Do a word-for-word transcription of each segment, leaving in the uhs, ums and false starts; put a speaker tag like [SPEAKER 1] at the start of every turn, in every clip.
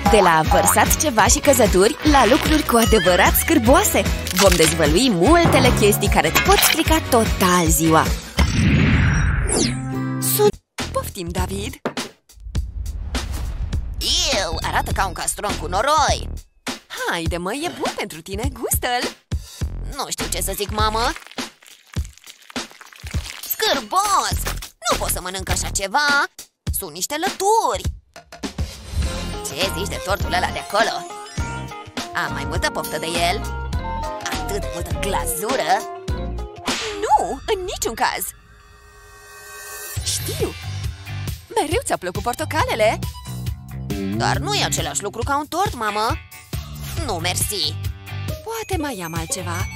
[SPEAKER 1] De la vărsat ceva și căzături la lucruri cu adevărat scârboase, vom dezvălui multele chestii care îți pot strica total ziua. Sunt... Poftim, David!
[SPEAKER 2] Eu, arată ca un castron cu noroi!
[SPEAKER 1] Haide, mă, e bun pentru tine, gustă-l!
[SPEAKER 2] Nu știu ce să zic, mamă! Scârbos! Nu pot să mănânc așa ceva! Sunt niște lături! Ce zici de tortul ăla de acolo? Am mai multă poftă de el? Atât de multă glazură?
[SPEAKER 1] Nu, în niciun caz! Știu! Mereu ți-a plăcut portocalele?
[SPEAKER 2] Dar nu e același lucru ca un tort, mamă! Nu, mersi!
[SPEAKER 1] Poate mai am altceva.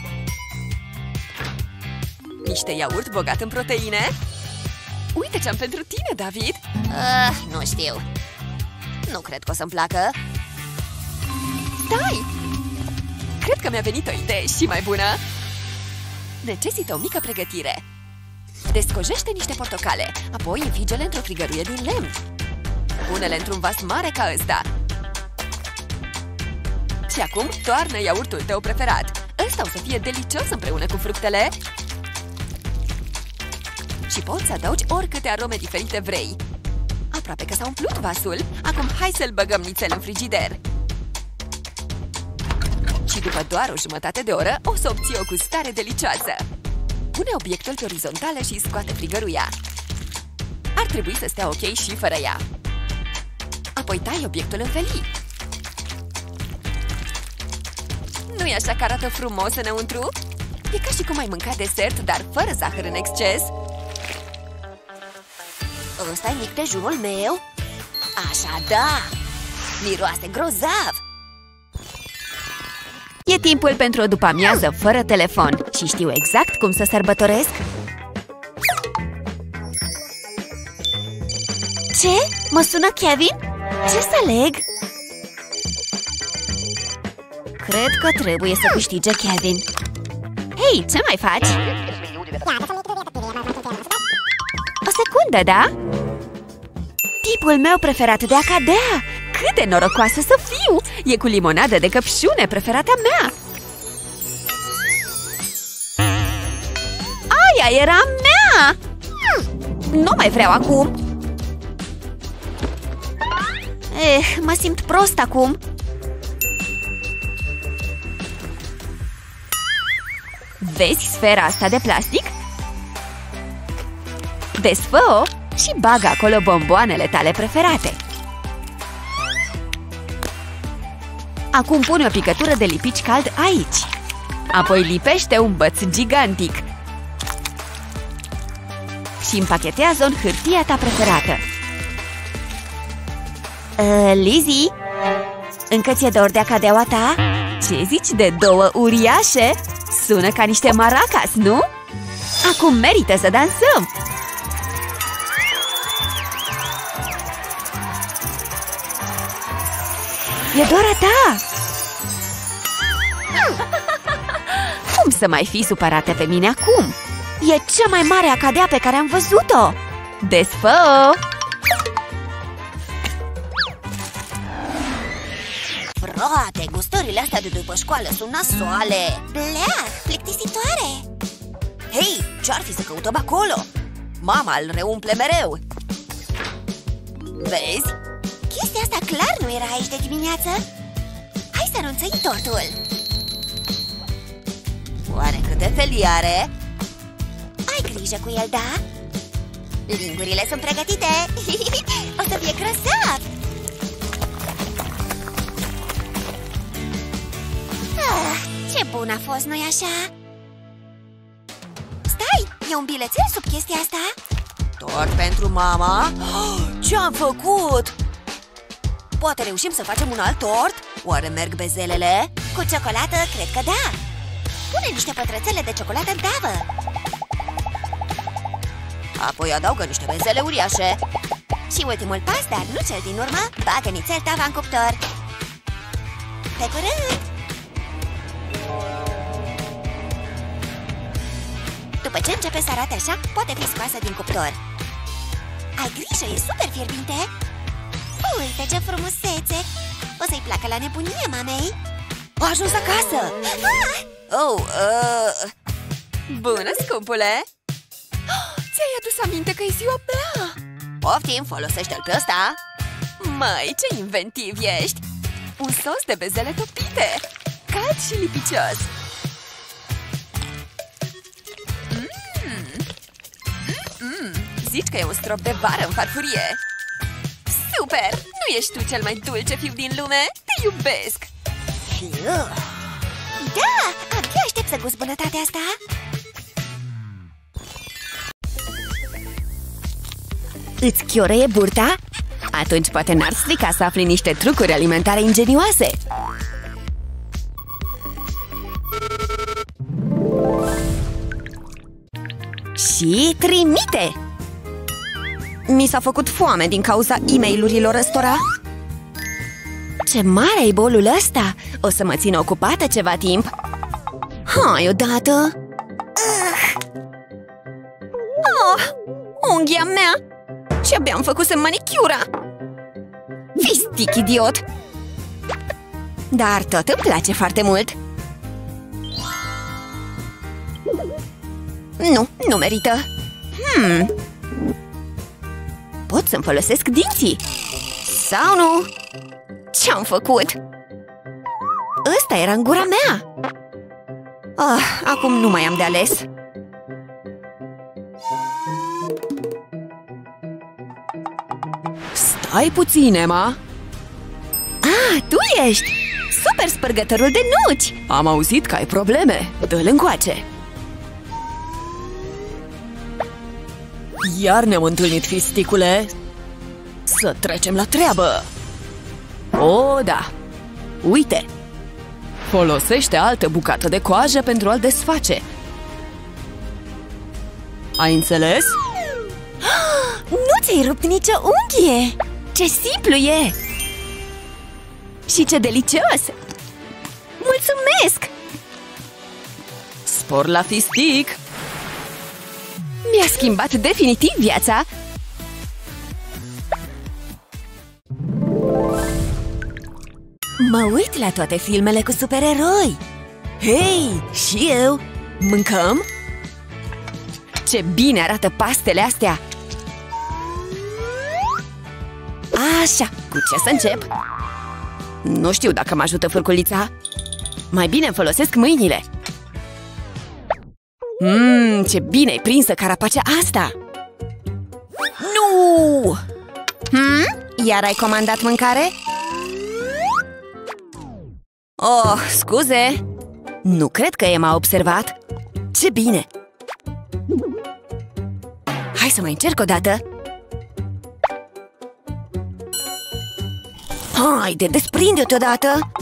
[SPEAKER 1] Niște iaurt bogat în proteine? Uite ce-am pentru tine, David!
[SPEAKER 2] Uh, nu știu. Nu cred că o să-mi placă.
[SPEAKER 1] Stai! Cred că mi-a venit o idee și mai bună. Necesită o mică pregătire. Descojește niște portocale, apoi înfige-le într-o frigăruie din lemn. Pune-le într-un vas mare ca ăsta. Și acum toarnă iaurtul tău preferat. Ăsta o să fie delicios împreună cu fructele. Și poți să adaugi oricâte arome diferite vrei. Aproape că s-a umplut vasul. Acum hai să-l băgăm nițel în frigider. Și după doar o jumătate de oră o să obții o gustare delicioasă. Pune obiectul pe orizontală și scoate frigăruia. Ar trebui să stea ok și fără ea. Apoi tai obiectul în felii. Nu-i așa că arată frumos înăuntru? E ca și cum ai mânca desert, dar fără zahăr în exces.
[SPEAKER 2] Ăsta-i mic dejunul meu? Așa, da! Miroase grozav!
[SPEAKER 1] E timpul pentru o după-amiază fără telefon și știu exact cum să sărbătoresc.
[SPEAKER 2] Ce? Mă sună Kevin? Ce să aleg? Cred că trebuie să câștige Kevin.
[SPEAKER 1] Hei, ce mai faci? O secundă, da? Tipul meu preferat de a cadea! Cât de norocoasă să fiu! E cu limonadă de căpșune, preferata mea! Aia era mea!
[SPEAKER 2] Nu mai vreau acum! Eh, mă simt prost acum!
[SPEAKER 1] Vezi sfera asta de plastic? Desfă-o și bagă acolo bomboanele tale preferate. Acum pune o picătură de lipici cald aici. Apoi lipește un băț gigantic. Și împachetează-o în hârtia ta preferată.
[SPEAKER 2] Uh, Lizzie?
[SPEAKER 1] Încă ți-e dor de acadeaua ta? Ce zici de două uriașe? Sună ca niște maracas, nu? Acum merită să dansăm! E doar a ta! Cum să mai fii supărată pe mine acum? E cea mai mare acadea pe care am văzut-o! Desfă-o!
[SPEAKER 2] Frate, gustările astea de după școală sunt nasoale! Bleah, plictisitoare! Hei, ce-ar fi să căutăm acolo? Mama îl reumple mereu! Vezi? Chestia asta clar nu era aici de dimineață! Hai să anunțăm tortul! Oare câte felii are? Ai grijă cu el, da? Lingurile sunt pregătite! O să fie grozav! Ah, ce bun a fost, nu-i așa? Stai, e un bilețel sub chestia asta? Tort pentru mama? Ce-am făcut? Poate reușim să facem un alt tort? Oare merg bezelele? Cu ciocolată, cred că da! Pune niște pătrățele de ciocolată în tavă! Apoi adaugă niște bezele uriașe! Și ultimul pas, dar nu cel din urmă, bagă nițel tava în cuptor! Pe curând! După ce începe să arate așa, poate fi scoasă din cuptor. Ai grijă, e super fierbinte! Uite ce frumusețe! O placă la nebunie mamei. A ajuns acasă. Oh, uh...
[SPEAKER 1] Bună, scumpule! Ți-ai adus aminte că e ziua mea?
[SPEAKER 2] Poftim, folosește-l pe ăsta.
[SPEAKER 1] Măi, ce inventiv ești! Un sos de bezele topite, cald și lipicios. Mm. Mm-mm. Zici că e un strop de vară în farfurie. Super! Nu ești tu cel mai dulce fiu din lume? Te iubesc!
[SPEAKER 2] Da! Abia aștept să gust bunătatea asta. Îți chiorăie burta? Atunci poate n-ar strica să afli niște trucuri alimentare ingenioase. Și trimite! Mi s-a făcut foame din cauza e-mail-urilor ăstora. Ce mare e bolul ăsta! O să mă țin ocupată ceva timp. Hai odată! Oh, unghia mea! Și-abia am făcusem manicura! Fistic idiot! Dar tot îmi place foarte mult! Nu, nu merită! Hmm. Pot să-mi folosesc dinții? Sau nu? Ce-am făcut? Ăsta era în gura mea! Oh, acum nu mai am de ales!
[SPEAKER 1] Stai puțin, Emma!
[SPEAKER 2] Ah, tu ești! Super spărgătorul de nuci!
[SPEAKER 1] Am auzit că ai probleme! Dă-l încoace! Iar ne-am întâlnit, fisticule! Să trecem la treabă! O, da! Uite! Folosește altă bucată de coajă pentru a-l desface! Ai înțeles?
[SPEAKER 2] Nu ți-ai rupt nicio unghie! Ce simplu e! Și ce delicios! Mulțumesc!
[SPEAKER 1] Spor la fistic! Mi-a schimbat definitiv viața!
[SPEAKER 2] Mă uit la toate filmele cu supereroi! Hei, și eu! Mâncăm?
[SPEAKER 1] Ce bine arată pastele astea!
[SPEAKER 2] Așa, cu ce să încep?
[SPEAKER 1] Nu știu dacă mă ajută furculița. Mai bine îmi folosesc mâinile. Mmm, ce bine ai prinsă carapacea asta!
[SPEAKER 2] Nu! Hmm? Iar ai comandat mâncare?
[SPEAKER 1] Oh, scuze!
[SPEAKER 2] Nu cred că Emma a observat. Ce bine! Hai să mai încerc o dată. Haide, desprinde-te odată!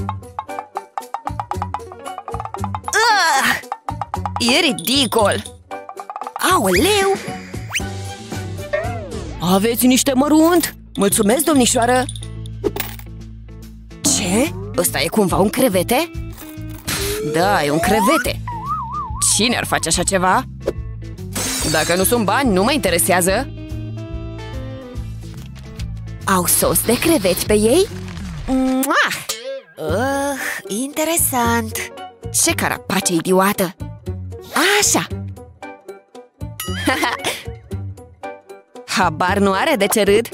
[SPEAKER 2] Ah!
[SPEAKER 1] E ridicol!
[SPEAKER 2] Aoleu!
[SPEAKER 1] Aveți niște mărunt? Mulțumesc, domnișoară!
[SPEAKER 2] Ce?
[SPEAKER 1] Ăsta e cumva un crevete? Pff, da, e un crevete! Cine ar face așa ceva? Dacă nu sunt bani, nu mă interesează!
[SPEAKER 2] Au sos de creveți pe ei? Muah! Uh, interesant!
[SPEAKER 1] Ce carapace idiotă!
[SPEAKER 2] Așa!
[SPEAKER 1] Habar nu are de ce râd!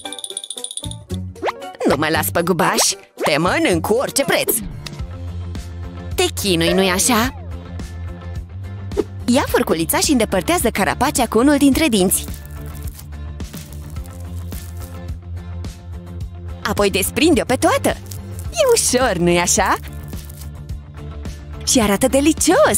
[SPEAKER 1] Nu mă las pe gubaș! Te mănânc cu orice preț!
[SPEAKER 2] Te chinui, nu-i așa? Ia furculița și îndepărtează carapacea cu unul dintre dinți.
[SPEAKER 1] Apoi desprinde-o pe toată! E ușor, nu-i așa?
[SPEAKER 2] Și arată delicios!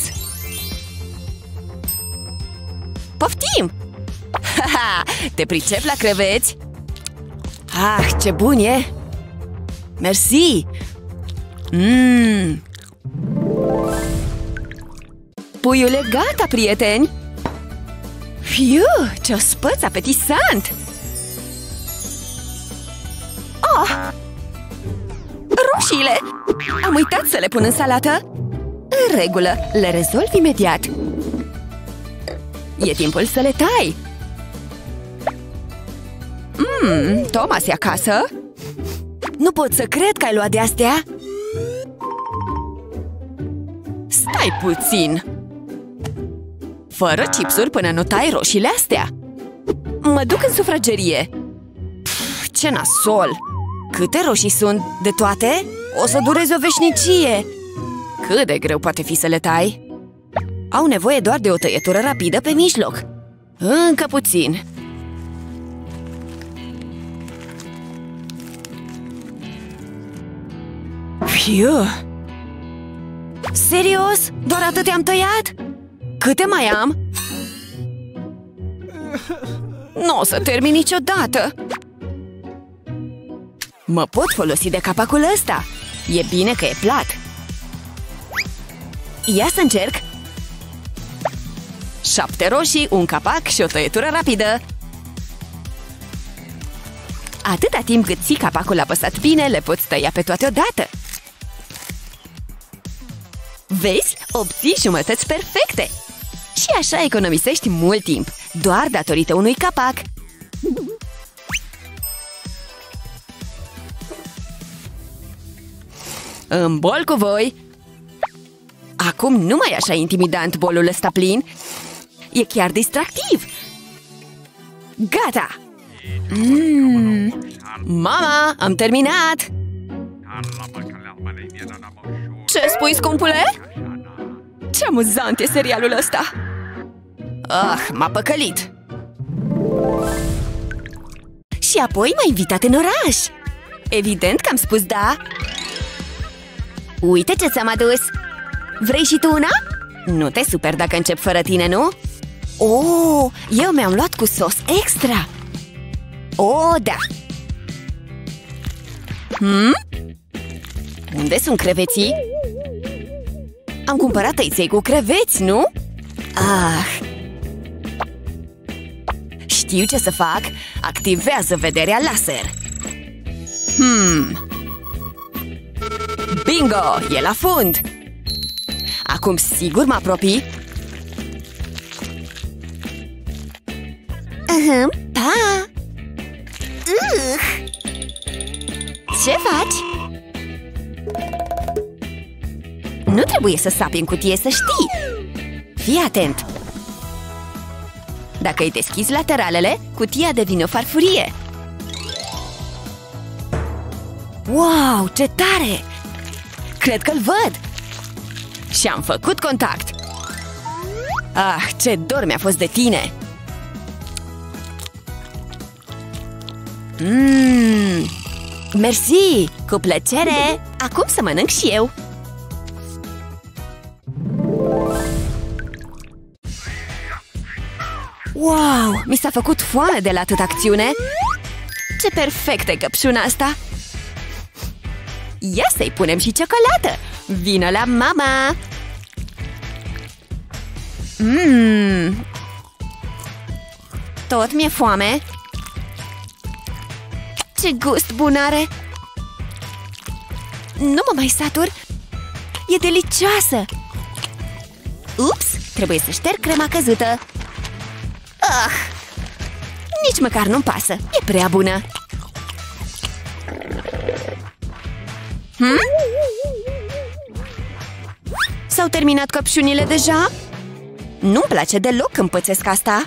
[SPEAKER 1] Poftim! Ha-ha! Te pricep la creveți? Ah, ce bun e! Mersi! Mmm! Puiul e gata, prieteni! Fiu, ce ospăț apetisant! Oh! Roșiile! Am uitat să le pun în salată! În regulă, le rezolv imediat! E timpul să le tai! Mmm, Thomas e acasă? Nu pot să cred că ai luat de-astea! Stai puțin! Fără chipsuri până nu tai roșiile astea! Mă duc în sufragerie! Pff, ce nasol! Câte roșii sunt de toate? O să dureze o veșnicie! Cât de greu poate fi să le tai? Au nevoie doar de o tăietură rapidă pe mijloc. Încă puțin. Fiu! Serios? Doar atât am tăiat? Câte mai am? Nu o să termin niciodată! Mă pot folosi de capacul ăsta! E bine că e plat! Ia să încerc! Șapte roșii, un capac și o tăietură rapidă! Atâta timp cât ții capacul apăsat bine, le poți tăia pe toate odată! Vezi? Obții jumătăți perfecte! Și așa economisești mult timp, doar datorită unui capac! În bol cu voi! Acum nu mai e așa intimidant bolul ăsta plin! E chiar distractiv! Gata! Mm. Mama, am terminat! Ce spui, scumpule? Ce amuzant e serialul ăsta! Ah, m-a păcălit! Și apoi m-a invitat în oraș! Evident că am spus da! Uite ce ți-am adus! Vrei și tu una? Nu te super dacă încep fără tine, nu? Oh, eu mi-am luat cu sos extra! Oh, da! Hmm? Unde sunt creveții? Am cumpărat tăiței cu creveți, nu? Ah! Știu ce să fac! Activează vederea laser! Hmm... Bingo! E la fund! Acum sigur mă apropii?
[SPEAKER 2] Uhum, pa! Uh. Ce faci?
[SPEAKER 1] Nu trebuie să sapi în cutie, să știi! Fii atent! Dacă îi deschizi lateralele, cutia devine o farfurie! Wow, ce tare! Cred că-l văd! Și am făcut contact! Ah, ce dor mi-a fost de tine! Mmm! Mersi! Cu plăcere! Acum să mănânc și eu! Wow! Mi s-a făcut foame de la atâta acțiune! Ce perfectă e căpșuna asta! Ia să-i punem și ciocolată! Vină la mama! Mmm! Tot mi-e foame! Ce gust bun are! Nu mă mai satur! E delicioasă! Ups! Trebuie să șterg crema căzută! Ah! Nici măcar nu-mi pasă! E prea bună! Hmm? S-au terminat căpșunile deja? Nu-mi place deloc când pățesc asta!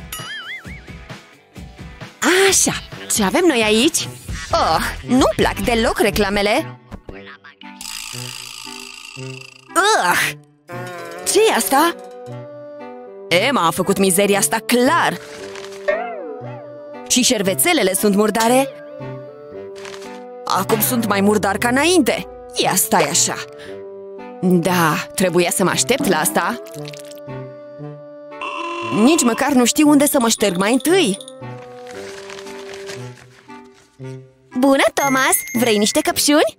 [SPEAKER 1] Așa! Ce avem noi aici? Oh, nu-mi plac deloc reclamele! Uh! Ce-i asta? Emma a făcut mizeria asta clar! Și șervețelele sunt murdare! Acum sunt mai murdar ca înainte! Ia stai așa! Da, trebuia să mă aștept la asta! Nici măcar nu știu unde să mă șterg mai întâi!
[SPEAKER 2] Bună, Thomas! Vrei niște căpșuni?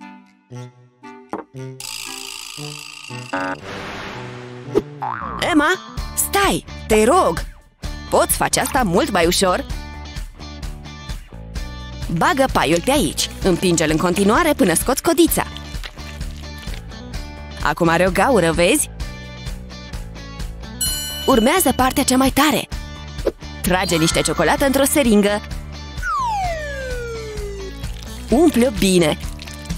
[SPEAKER 1] Emma, stai! Te rog! Poți face asta mult mai ușor? Bagă paiul pe aici. Împinge-l în continuare până scoți codița. Acum are o gaură, vezi? Urmează partea cea mai tare. Trage niște ciocolată într-o seringă. Umple-o bine.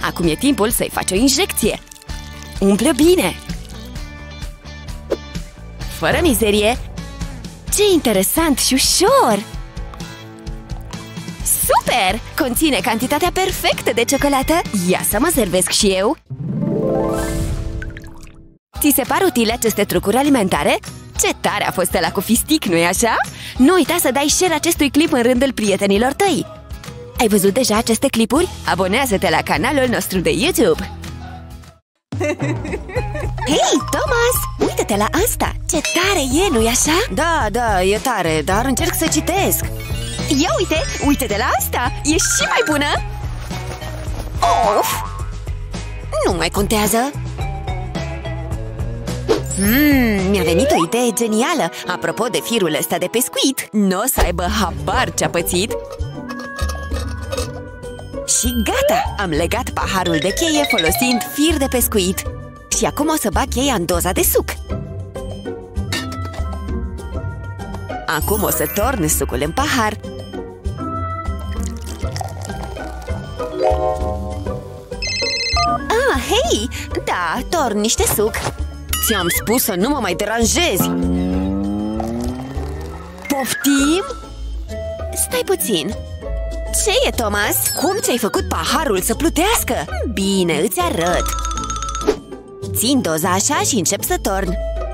[SPEAKER 1] Acum e timpul să-i faci o injecție. Umple bine! Fără mizerie! Ce interesant și ușor! Super! Conține cantitatea perfectă de ciocolată! Ia să mă servesc și eu! Ți se par utile aceste trucuri alimentare? Ce tare a fost ăla cu fistic, nu-i așa? Nu uita să dai share acestui clip în rândul prietenilor tăi! Ai văzut deja aceste clipuri? Abonează-te la canalul nostru de YouTube! Hei, Thomas! Uită-te la asta! Ce tare e, nu-i așa? Da, da, e tare, dar încerc să citesc! Ia uite! Uite-te la asta! E și mai bună! Of! Nu mai contează! Mmm, mi-a venit o idee genială! Apropo de firul ăsta de pescuit, nu o să aibă habar ce-a pățit! Și gata! Am legat paharul de cheie folosind fir de pescuit. Și acum o să bag cheia în doza de suc. Acum o să torn sucul în pahar. Ah, hei! Da, torn niște suc. Ți-am spus să nu mă mai deranjezi! Poftim? Stai puțin! Ce e, Thomas? Cum ți-ai făcut paharul să plutească? Bine, îți arăt! Țin doza așa și încep să torn.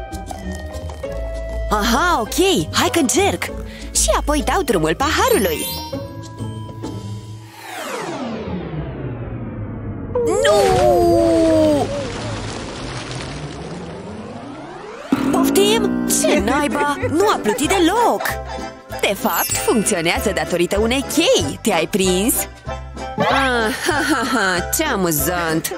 [SPEAKER 1] Aha, ok, hai că încerc! Și apoi dau drumul paharului. Nu! Poftim? Ce naiba? Nu a plutit deloc! De fapt, funcționează datorită unei chei. Te-ai prins? Ah, ha, ha, ha, ce amuzant!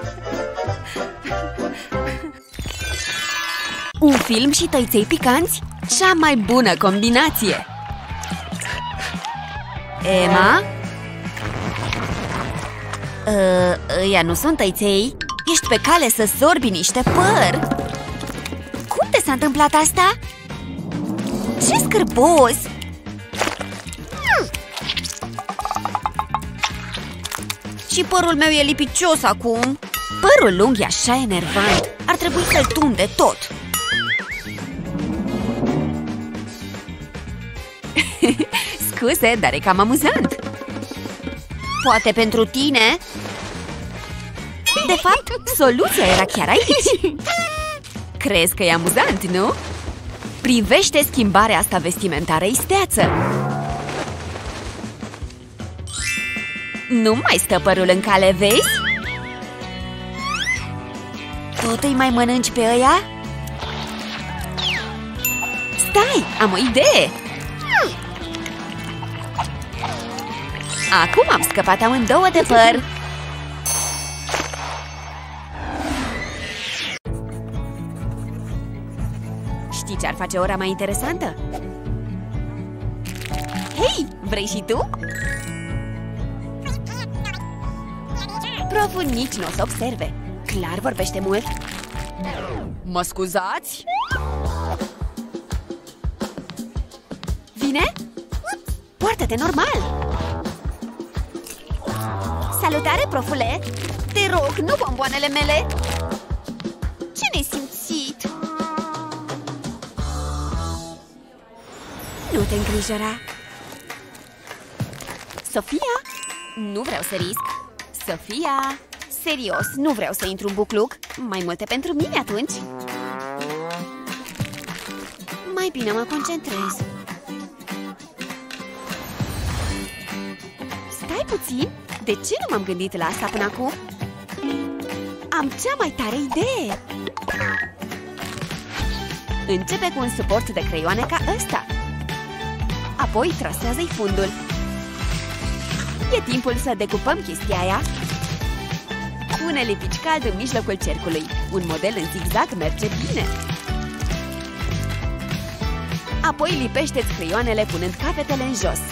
[SPEAKER 1] Un film și tăiței picanți? Cea mai bună combinație! Emma? Uh, ăia nu sunt tăiței? Ești pe cale să sorbi niște păr? Cum te s-a întâmplat asta? Ce scârbos! Și părul meu e lipicios acum. Părul lung e așa enervant. Ar trebui să-l tund de tot. Scuze, dar e cam amuzant. Poate pentru tine? De fapt, soluția era chiar aici. Crezi că e amuzant, nu? Privește schimbarea asta vestimentară isteață. Nu mai stă părul în cale, vezi? Tot îi mai mănânci pe ăia? Stai, am o idee! Acum am scăpat amândouă de păr! Știi ce ar face ora mai interesantă? Hei, vrei și tu? Proful nici nu o să observe. Clar vorbește mult. Mă scuzați? Vine? Poartă-te normal! Salutare, profule! Te rog, nu bomboanele mele! Ce nesimțit! Nu te îngrijora! Sofia? Nu vreau să risc! Sofia! Serios, nu vreau să intru în bucluc. Mai multe pentru mine atunci. Mai bine mă concentrez. Stai puțin, de ce nu m-am gândit la asta până acum? Am cea mai tare idee. Începe cu un suport de creioane ca ăsta. Apoi trasează-i fundul. E timpul să decupăm chestia aia. Pune lipici cald în mijlocul cercului. Un model în zigzag merge bine. Apoi lipește-ți creioanele punând capetele în jos.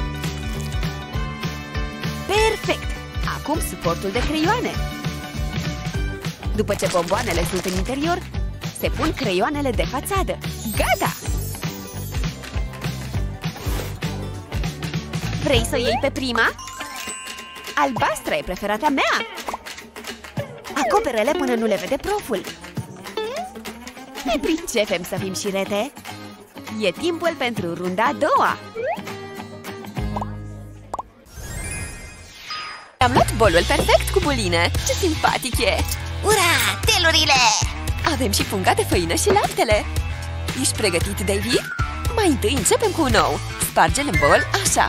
[SPEAKER 1] Perfect! Acum suportul de creioane. După ce bomboanele sunt în interior, se pun creioanele de fațadă. Gata! Vrei să o iei pe prima? Albastra e preferata mea!
[SPEAKER 2] Acoperă-le până nu le vede proful. Ne pricepem să fim șirete. E timpul pentru runda a doua.
[SPEAKER 1] Am luat bolul perfect cu buline. Ce simpatic e!
[SPEAKER 2] Ura! Telurile!
[SPEAKER 1] Avem și punga de făină și laptele. Ești pregătit, David? Mai întâi începem cu un ou. Sparge-l în bol, așa.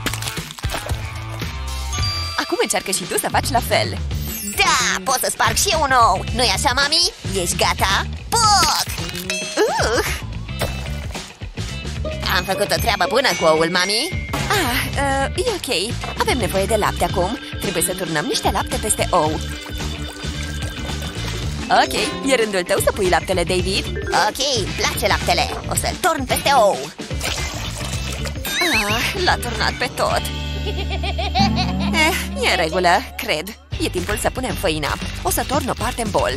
[SPEAKER 1] Acum încearcă și tu să faci la fel.
[SPEAKER 2] Da! Pot să sparg și eu un ou! Nu-i așa, mami? Ești gata? Puc!
[SPEAKER 1] Uh!
[SPEAKER 2] Am făcut o treabă bună cu oul, mami.
[SPEAKER 1] Ah, uh, e ok. Avem nevoie de lapte acum. Trebuie să turnăm niște lapte peste ou. Ok, e rândul tău să pui laptele, David.
[SPEAKER 2] Ok, îmi place laptele. O să-l torn peste ou.
[SPEAKER 1] Ah, l-a turnat pe tot. Eh, e în regulă, cred. E timpul să punem făina. O să torn o parte în bol.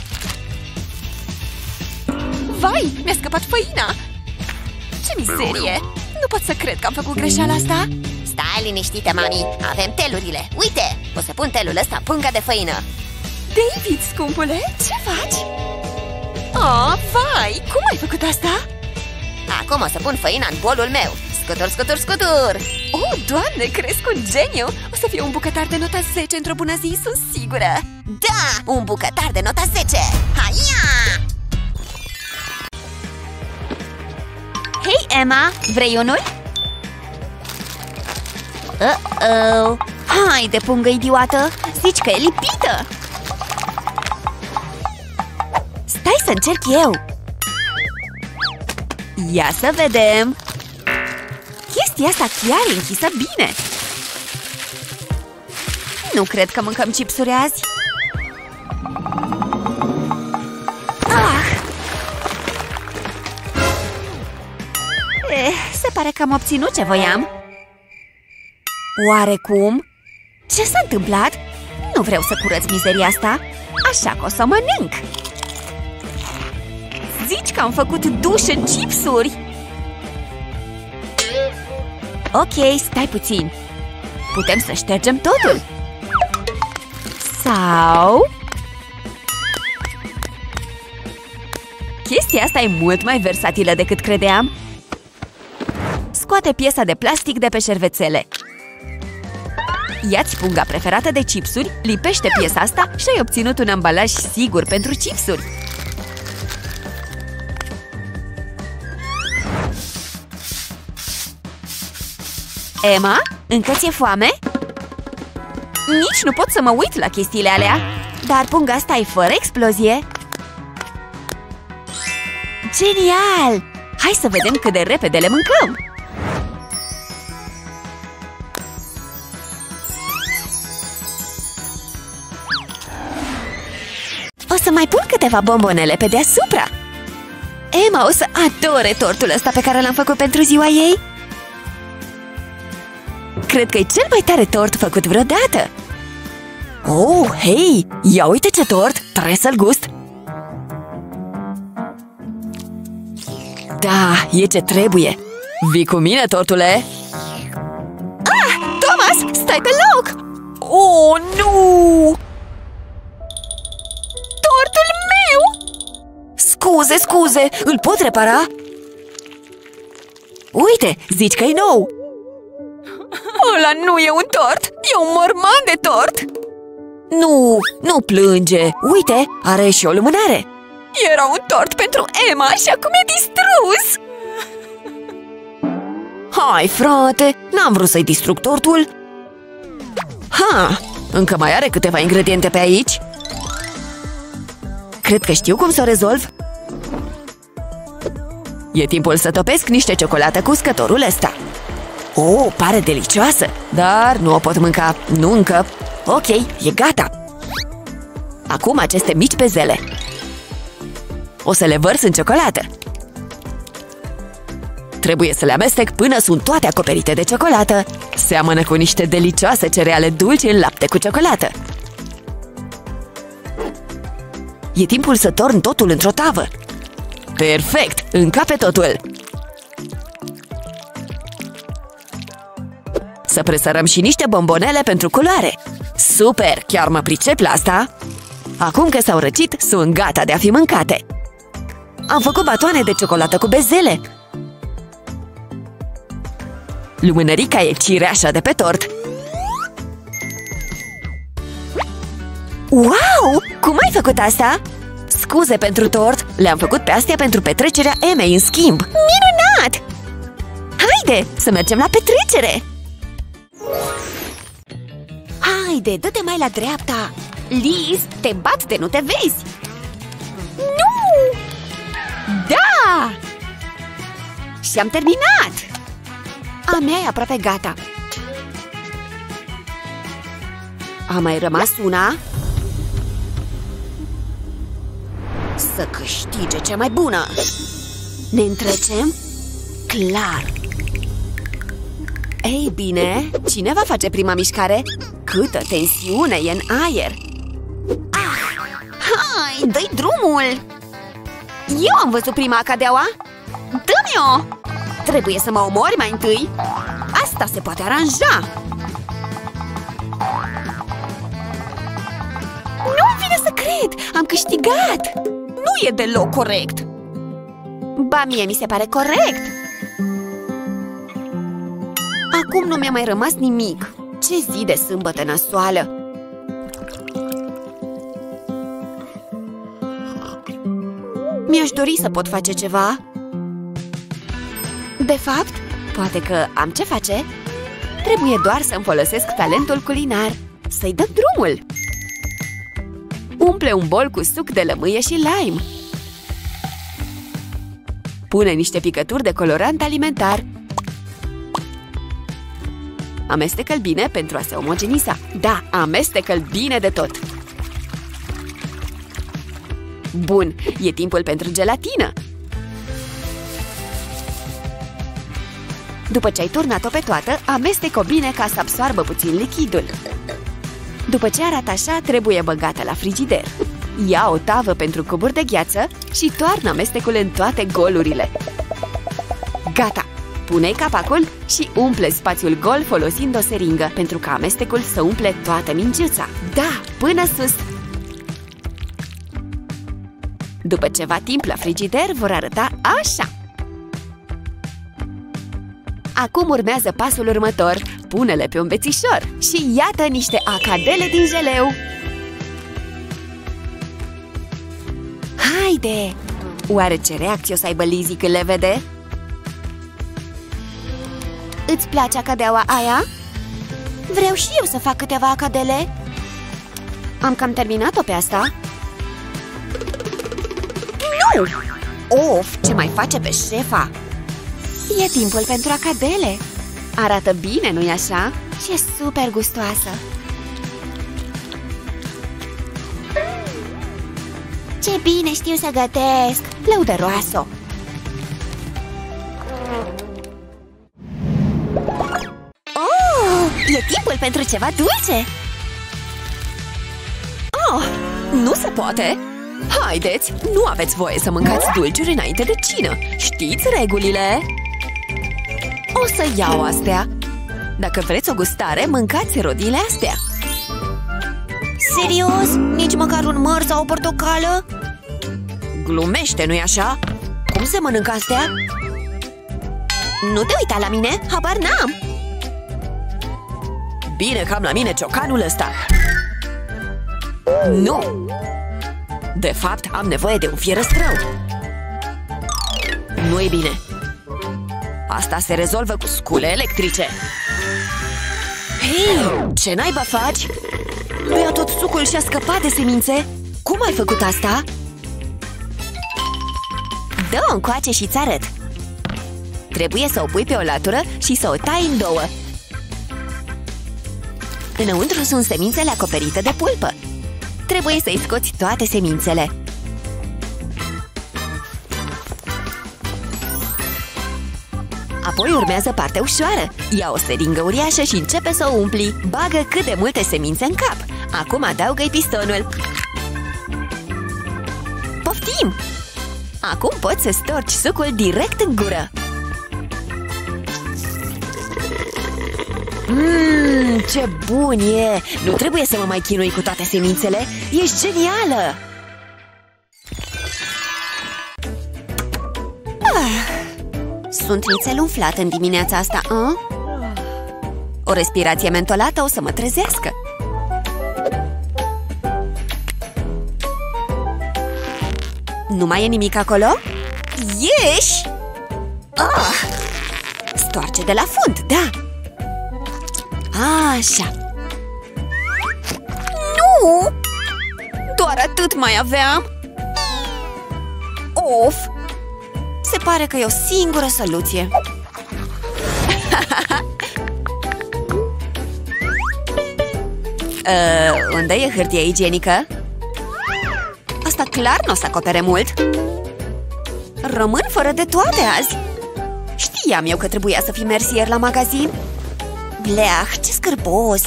[SPEAKER 1] Vai, mi-a scăpat făina! Ce mizerie! Nu pot să cred că am făcut greșeala asta.
[SPEAKER 2] Stai liniștită, mami. Avem telurile. Uite, o să pun telul ăsta în punga de făină.
[SPEAKER 1] David, scumpule, ce faci? Oh, vai, cum ai făcut asta?
[SPEAKER 2] Acum o să pun făina în bolul meu. Scutur, scutur, scutur.
[SPEAKER 1] Oh, Doamne, crezi un geniu! O să fie un bucătar de nota zece într-o bună zi, sunt sigură.
[SPEAKER 2] Da, un bucătar de nota zece. Haia! Hei, Emma, vrei unul? Uh-oh. Hai de pungă idiotă, zici că e lipită. Stai să încerc eu.
[SPEAKER 1] Ia să vedem. Chestia asta chiar e închisă bine. Nu cred că mâncăm chipsuri azi.
[SPEAKER 2] Ah! Eh, se pare că am obținut ce voiam.
[SPEAKER 1] Oarecum?
[SPEAKER 2] Ce s-a întâmplat? Nu vreau să curăț mizeria asta, așa că o să mănânc.
[SPEAKER 1] Zici că am făcut duș în chipsuri?
[SPEAKER 2] Ok, stai puțin.
[SPEAKER 1] Putem să ștergem totul. Sau... Chestia asta e mult mai versatilă decât credeam. Scoate piesa de plastic de pe șervețele. Ia-ți punga preferată de chipsuri, lipește piesa asta și ai obținut un ambalaj sigur pentru chipsuri. Emma, încă ți-e foame? Nici nu pot să mă uit la chestiile alea.
[SPEAKER 2] Dar punga asta e fără explozie.
[SPEAKER 1] Genial! Hai să vedem cât de repede le mâncăm.
[SPEAKER 2] O să mai pun câteva bombonele pe deasupra.
[SPEAKER 1] Emma o să adore tortul ăsta pe care l-am făcut pentru ziua ei. Cred că e cel mai tare tort făcut vreodată. Oh, hei! Ia uite ce tort! Trebuie să-l gust! Da, e ce trebuie! Vii cu mine, tortule?
[SPEAKER 2] Ah! Thomas, stai pe loc!
[SPEAKER 1] Oh, nu!
[SPEAKER 2] Tortul meu!
[SPEAKER 1] Scuze, scuze! Îl pot repara? Uite, zici că e nou! Ăla nu e un tort! E un morman de tort! Nu, nu plânge! Uite, are și o lumânare! Era un tort pentru Emma și acum e distrus! Hai, frate! N-am vrut să-i distrug tortul! Ha! Încă mai are câteva ingrediente pe aici? Cred că știu cum să o rezolv! E timpul să topesc niște ciocolată cu uscătorul ăsta! Oh, pare delicioasă, dar nu o pot mânca, nu încă. Ok, e gata. Acum aceste mici bezele. O să le vărs în ciocolată. Trebuie să le amestec până sunt toate acoperite de ciocolată. Seamănă cu niște delicioase cereale dulci în lapte cu ciocolată. E timpul să torn totul într-o tavă. Perfect, încape totul. Să presărăm și niște bombonele pentru culoare. Super, chiar mă pricep la asta. Acum că s-au răcit, sunt gata de a fi mâncate. Am făcut batoane de ciocolată cu bezele. Lumânărica e cireașa de pe tort. Wow! Cum ai făcut asta? Scuze pentru tort, le-am făcut pe astea pentru petrecerea Emei în schimb. Minunat! Haide, să mergem la petrecere!
[SPEAKER 2] Haide, dă-te mai la dreapta!
[SPEAKER 1] Liz, te bat de nu te vezi!
[SPEAKER 2] Nu!
[SPEAKER 1] Da! Și-am terminat!
[SPEAKER 2] A mea e aproape gata.
[SPEAKER 1] A mai rămas una?
[SPEAKER 2] Să câștige cea mai bună! Ne întrecem? Clar!
[SPEAKER 1] Ei bine, cine va face prima mișcare? Câtă tensiune e în aer!
[SPEAKER 2] Ah! Hai, dă-i drumul!
[SPEAKER 1] Eu am văzut prima cadeaua! Dă-mi-o! Trebuie să mă omori mai întâi! Asta se poate aranja!
[SPEAKER 2] Nu-mi vine să cred! Am câștigat!
[SPEAKER 1] Nu e deloc corect!
[SPEAKER 2] Ba, mie mi se pare corect!
[SPEAKER 1] Acum nu mi-a mai rămas nimic! Ce zi de sâmbătă nasoală! Mi-aș dori să pot face ceva. De fapt, poate că am ce face. Trebuie doar să-mi folosesc talentul culinar. Să-i dăm drumul. Umple un bol cu suc de lămâie și lime. Pune niște picături de colorant alimentar. Amestecă-l bine pentru a se omogeniza. Da, amestecă-l bine de tot. Bun, e timpul pentru gelatină. După ce ai turnat-o pe toată, amestecă-o bine ca să absoarbă puțin lichidul. După ce arată așa, trebuie băgată la frigider. Ia o tavă pentru cuburi de gheață și toarnă amestecul în toate golurile. Gata! Pune-i capacul și umple spațiul gol folosind o seringă, pentru ca amestecul să umple toată minciuța. Da, până sus! După ceva timp la frigider vor arăta așa. Acum urmează pasul următor. Pune-le pe un bețișor și iată niște acadele din jeleu. Haide! Oare ce reacție o să aibă Lizzy când le vede?
[SPEAKER 2] Îți place acadeaua aia? Vreau și eu să fac câteva acadele.
[SPEAKER 1] Am cam terminat-o pe asta.
[SPEAKER 2] Nu!
[SPEAKER 1] Of, ce mai face pe șefa? E timpul pentru acadele. Arată bine, nu-i așa?
[SPEAKER 2] Și e super gustoasă. Ce bine știu să gătesc!
[SPEAKER 1] Lăudăroasă!
[SPEAKER 2] Oh, e timpul pentru ceva dulce!
[SPEAKER 1] Oh, nu se poate! Haideți, nu aveți voie să mâncați dulciuri înainte de cină! Știți regulile? O să iau astea! Dacă vreți o gustare, mâncați rodile astea!
[SPEAKER 2] Serios? Nici măcar un măr sau o portocală?
[SPEAKER 1] Glumește, nu-i așa? Cum se mănâncă astea?
[SPEAKER 2] Nu te uita la mine, habar n-am!
[SPEAKER 1] Bine că am la mine ciocanul ăsta! Nu! De fapt, am nevoie de un fierăstrău! Nu-i bine! Asta se rezolvă cu scule electrice! Hei! Ce naiba faci? Bea tot sucul și a scăpat de semințe? Cum ai făcut asta?
[SPEAKER 2] Dă-o încoace și-ți arăt!
[SPEAKER 1] Trebuie să o pui pe o latură și să o tai în două. Înăuntru sunt semințele acoperite de pulpă. Trebuie să-i scoți toate semințele. Apoi urmează partea ușoară. Ia o seringă uriașă și începe să o umpli. Bagă cât de multe semințe în cap. Acum adaugă-i pistonul. Poftim! Acum poți să storci sucul direct în gură. Mmm, Mmm, ce bun e! Nu trebuie să mă mai chinui cu toate semințele. Ești genială!
[SPEAKER 2] Ah, sunt nițel umflat în dimineața asta, a? O respirație mentolată o să mă trezească. Nu mai e nimic acolo? Ieși! Ah! Stoarce de la fund, da! Așa! Nu! Doar atât mai aveam! Of! Se pare că e o singură soluție. uh, unde e hârtie igienică? Asta clar nu o să acopere mult. Rămân fără de toate azi. Știam eu că trebuia să fi mers ieri la magazin. Bleah, ce scârbos!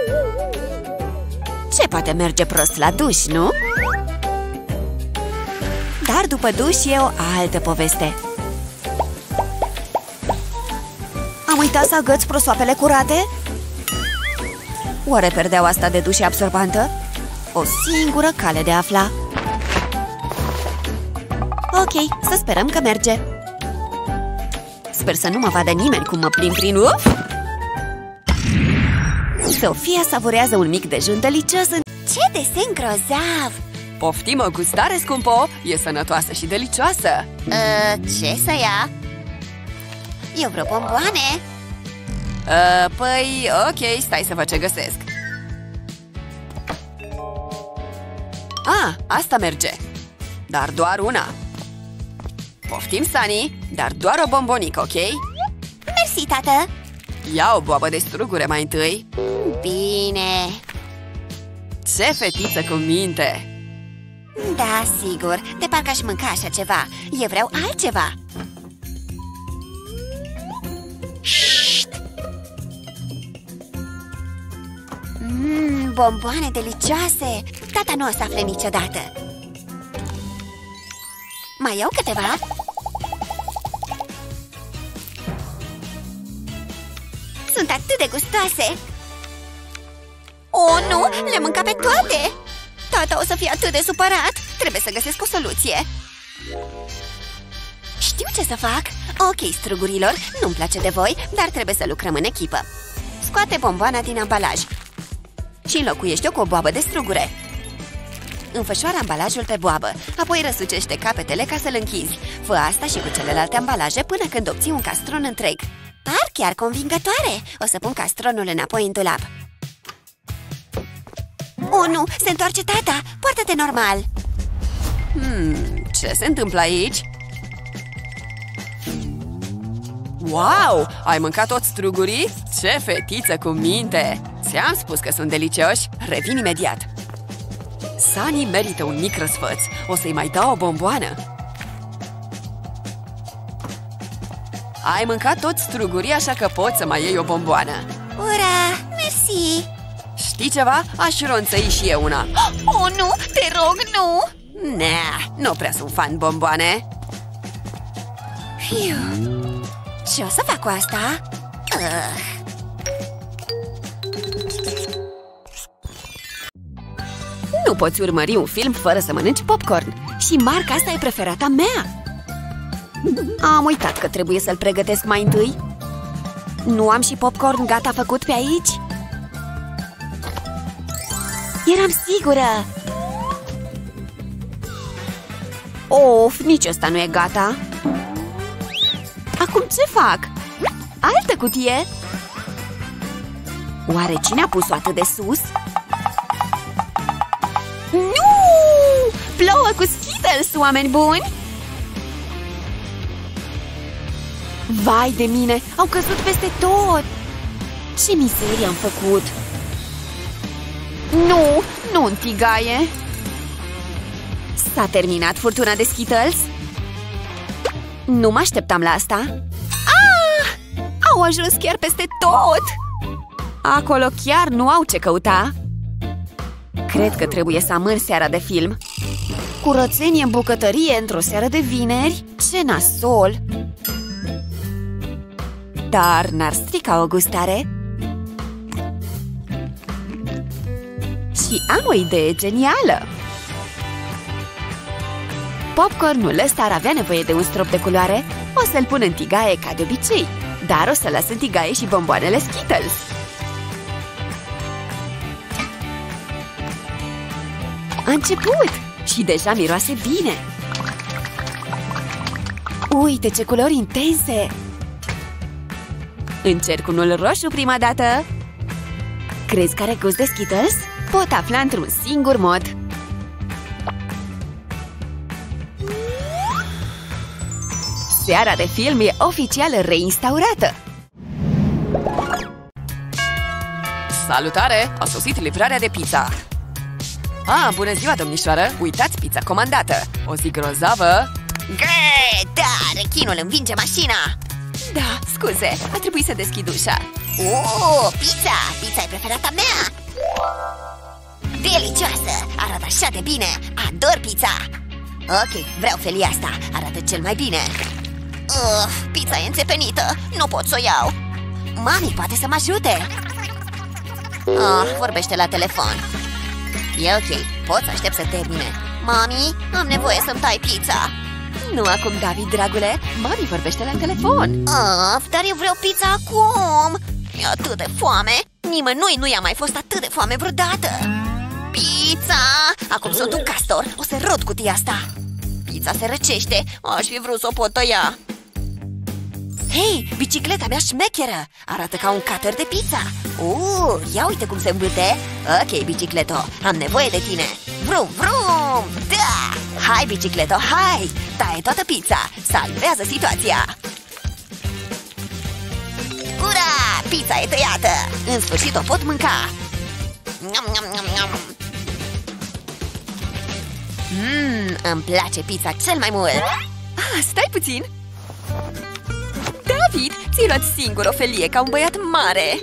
[SPEAKER 2] Ce poate merge prost la duș, nu? Dar după duș e o altă poveste. Am uitat să agăț prosoapele curate? Oare perdeaua asta de duș e absorbantă? O singură cale de a afla. Ok, să sperăm că merge. Sper să nu mă vadă nimeni cum mă plimb prin uf. Sofia savurează un mic dejun delicios în... Ce desen grozav!
[SPEAKER 1] Poftim o gustare, scumpo! E sănătoasă și delicioasă!
[SPEAKER 2] Uh, ce să ia? Eu vreau bomboane!
[SPEAKER 1] Uh, păi, ok, stai să văd ce găsesc. Ah, asta merge. Dar doar una. Poftim, Sunny, dar doar o bombonică, ok?
[SPEAKER 2] Mersi, tată!
[SPEAKER 1] Ia o boabă de strugure mai întâi.
[SPEAKER 2] Bine!
[SPEAKER 1] Ce fetiță cu minte!
[SPEAKER 2] Da, sigur, de parcă aș mânca așa ceva. Eu vreau altceva. Șt! Mmm, bomboane delicioase! Tata nu o să afle niciodată. Mai iau câteva? Sunt atât de gustoase! Oh, nu! Le-am mâncat pe toate! Tata o să fie atât de supărat! Trebuie să găsesc o soluție! Știu ce să fac! Ok, strugurilor, nu-mi place de voi, dar trebuie să lucrăm în echipă. Scoate bomboana din ambalaj și înlocuiește-o cu o boabă de strugure. Înfășoară ambalajul pe boabă, apoi răsucește capetele ca să-l închizi. Fă asta și cu celelalte ambalaje până când obții un castron întreg. Par chiar convingătoare! O să pun castronul înapoi în dulap. Oh, nu! Se întoarce tata! Poartă-te normal!
[SPEAKER 1] Hmm, ce se întâmplă aici? Wow! Ai mâncat toți strugurii? Ce fetiță cu minte! Ți-am spus că sunt delicioși! Revin imediat! Sunny merită un mic răsfăț. O să-i mai dau o bomboană. Ai mâncat toți strugurii, așa că poți să mai iei o bomboană.
[SPEAKER 2] Ura! Mersi!
[SPEAKER 1] Știi ceva? Aș ronțăi și eu una.
[SPEAKER 2] Oh, nu! Te rog, nu!
[SPEAKER 1] Nah, nu prea sunt fan bomboane.
[SPEAKER 2] Fiu. Ce o să fac cu asta? Uh.
[SPEAKER 1] Nu poți urmări un film fără să mănânci popcorn. Și marca asta e preferata mea. Am uitat că trebuie să-l pregătesc mai întâi. Nu am și popcorn gata făcut pe aici? Eram sigură! Of, nici ăsta nu e gata. Acum ce fac? Altă cutie? Oare cine a pus-o atât de sus? Nu! Plouă cu Skittles, oameni buni! Vai de mine! Au căzut peste tot! Ce mizerie am făcut! Nu! Nu în tigaie! S-a terminat furtuna de Skittles? Nu mă așteptam la asta! Ah! Au ajuns chiar peste tot! Acolo chiar nu au ce căuta! Cred că trebuie să amân seara de film. Curățenie în bucătărie într-o seară de vineri? Ce nasol! Dar n-ar strica o gustare? Și am o idee genială! Popcornul ăsta ar avea nevoie de un strop de culoare. O să-l pun în tigaie ca de obicei, dar o să las în tigaie și bomboanele Skittles. A început! Și deja miroase bine! Uite ce culori intense! Încerc unul roșu prima dată. Crezi că are gust de Skittles? Pot afla într-un singur mod. Seara de film e oficial reinstaurată! Salutare! A sosit livrarea de pizza! Ah, bună ziua, domnișoară! Uitați pizza comandată! O zi grozavă!
[SPEAKER 2] Gree, da, rechinul învinge mașina!
[SPEAKER 1] Da, scuze, a trebuit să deschid ușa.
[SPEAKER 2] Oh, pizza! Pizza e preferata mea! Delicioasă! Arată așa de bine! Ador pizza! Ok, vreau felia asta! Arată cel mai bine! Uf, pizza e înțepenită! Nu pot să o iau! Mami poate să mă ajute! Oh, vorbește la telefon. E ok, pot să aștept să termine. Mami, am nevoie să-mi tai pizza.
[SPEAKER 1] Nu acum, David, dragule. Mami vorbește la telefon.
[SPEAKER 2] Of, dar eu vreau pizza acum. E atât de foame. Nimănui nu i-a mai fost atât de foame vreodată. Pizza! Acum sunt un castor. O să rot cutia asta. Pizza se răcește. Aș fi vrut să o pot tăia. Hei, bicicleta mea șmecheră! Arată ca un cutter de pizza. Uh, ia uite cum se îmbâte. Ok, bicicleto, am nevoie de tine. Vrum, vrum! Da! Hai, bicicleto, hai! Taie toată pizza! Salvează situația! Ura! Pizza e tăiată! În sfârșit o pot mânca! Nham, nham, nham, nham. Mmm, îmi place pizza cel mai mult!
[SPEAKER 1] Ah, stai puțin! David, ți-ai luat singur o felie ca un băiat mare!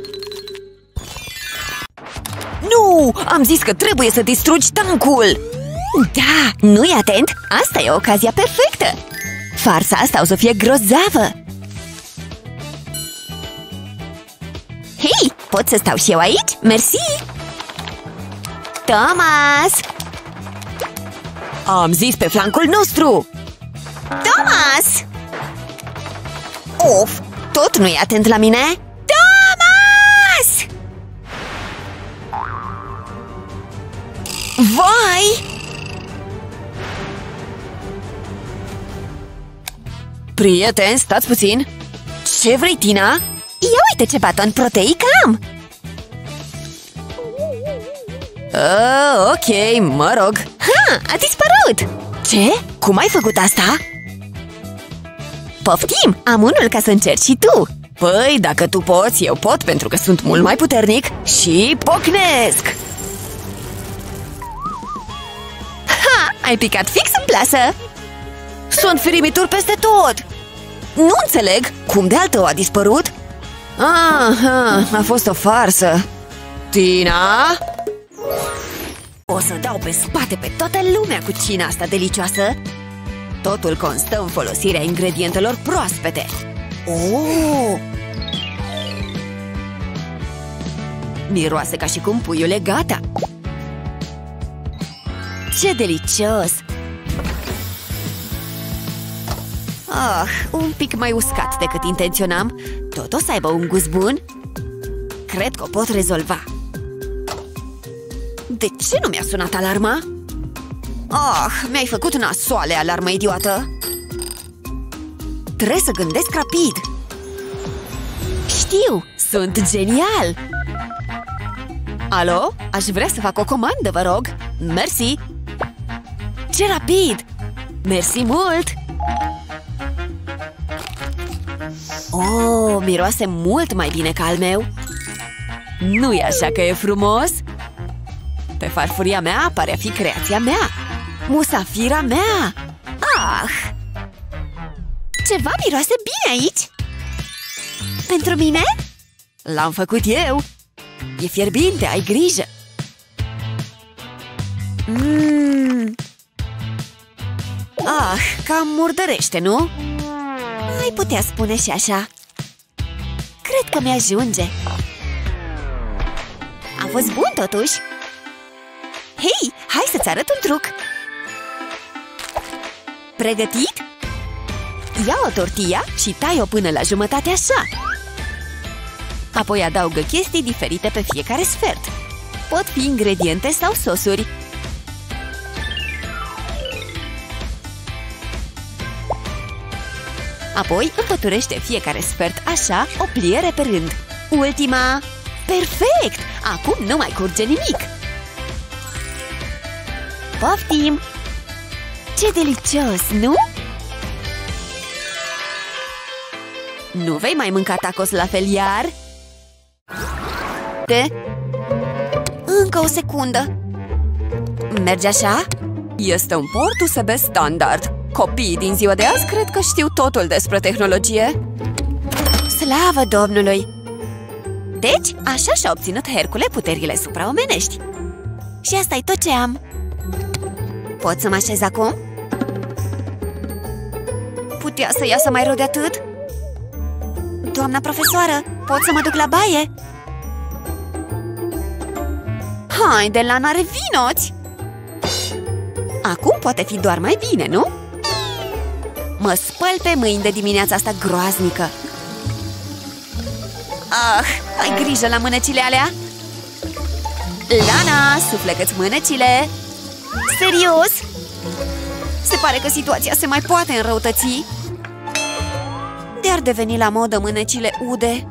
[SPEAKER 2] Nu! Am zis că trebuie să distrugi tancul! Da, nu-i atent? Asta e ocazia perfectă! Farsa asta o să fie grozavă! Hei, pot să stau și eu aici? Mersi! Thomas! Am zis pe flancul nostru! Thomas! Of, tot nu-i atent la mine? Thomas! Vai!
[SPEAKER 1] Prieten, stați puțin!
[SPEAKER 2] Ce vrei, Tina? Ia uite ce baton proteic am!
[SPEAKER 1] Uh, ok, mă rog.
[SPEAKER 2] Ha, a dispărut! Ce? Cum ai făcut asta? Poftim, am unul ca să încerci și tu.
[SPEAKER 1] Păi, dacă tu poți, eu pot, pentru că sunt mult mai puternic. Și pocnesc!
[SPEAKER 2] Ha, ai picat fix în plasă!
[SPEAKER 1] Sunt firimituri peste tot!
[SPEAKER 2] Nu înțeleg, cum de al tău a dispărut?
[SPEAKER 1] Ah, ah, a fost o farsă. Tina?
[SPEAKER 2] O să dau pe spate pe toată lumea cu cina asta delicioasă.
[SPEAKER 1] Totul constă în folosirea ingredientelor proaspete.
[SPEAKER 2] Oh!
[SPEAKER 1] Miroase ca și cum puiul e gata.
[SPEAKER 2] Ce delicios!
[SPEAKER 1] Ah, un pic mai uscat decât intenționam. Tot o să aibă un gust bun? Cred că o pot rezolva. De ce nu mi-a sunat alarma? Ah, mi-ai făcut nasoale, alarmă idiotă! Trebuie să gândesc rapid.
[SPEAKER 2] Știu,
[SPEAKER 1] sunt genial! Alo? Aș vrea să fac o comandă, vă rog! Mersi! Ce rapid! Mersi mult! Oh, miroase mult mai bine ca al meu! Nu-i așa că e frumos? Pe farfuria mea pare a fi creația mea! Musafira mea!
[SPEAKER 2] Ah! Ceva miroase bine aici! Pentru mine?
[SPEAKER 1] L-am făcut eu! E fierbinte, ai grijă!
[SPEAKER 2] Mmm!
[SPEAKER 1] Ah, cam murdărește, nu?
[SPEAKER 2] Ai putea spune și așa. Cred că mi-ajunge. A fost bun, totuși. Hei, hai să-ți arăt un truc! Pregătit? Ia o tortilla și tai-o până la jumătate așa. Apoi adaugă chestii diferite pe fiecare sfert. Pot fi ingrediente sau sosuri. Apoi împăturește fiecare sfert așa, o pliere pe rând. Ultima! Perfect! Acum nu mai curge nimic! Poftim! Ce delicios, nu? Nu vei mai mânca tacos la fel iar? De? Încă o secundă! Merge așa?
[SPEAKER 1] Este un port U S B standard. Copiii din ziua de azi cred că știu totul despre tehnologie.
[SPEAKER 2] Slavă Domnului! Deci, așa și-a obținut Hercule puterile supraomenești. Și asta e tot ce am. Pot să mă așez acum? Putea să iasă mai rău de atât? Doamna profesoară, pot să mă duc la baie? Haide, Lana, revino-ți! Acum poate fi doar mai bine, nu? Mă spăl pe mâini de dimineața asta groaznică. Ah, ai grijă la mânecile alea! Lana, suflecă-ți mânecile! Serios? Se pare că situația se mai poate înrăutăți. De-ar deveni la modă mânecile ude.